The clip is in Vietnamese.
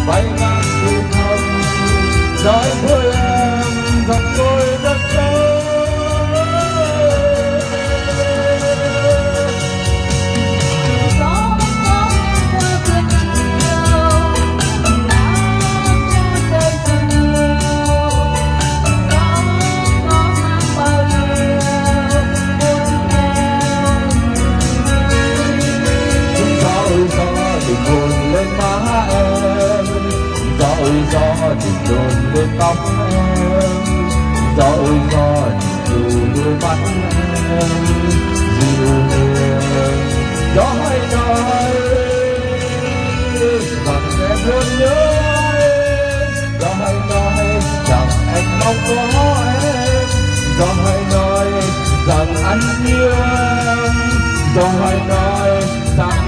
bay ngang thiên không nói với em rằng tôi rất nhớ. Gió thì dồn lên tóc em, gió thì dù đôi mắt em dịu hiền. Gió hay nói rằng em luôn nhớ anh, gió hay nói rằng anh mong có em, gió hay nói rằng anh yêu em, gió hay nói rằng